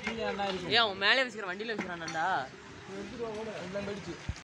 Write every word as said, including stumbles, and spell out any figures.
ஏன் அவன் மேலே வச்சுக்கிற வண்டியில் வச்சுக்கிறான்டா. எல்லாம் போயிடுச்சு.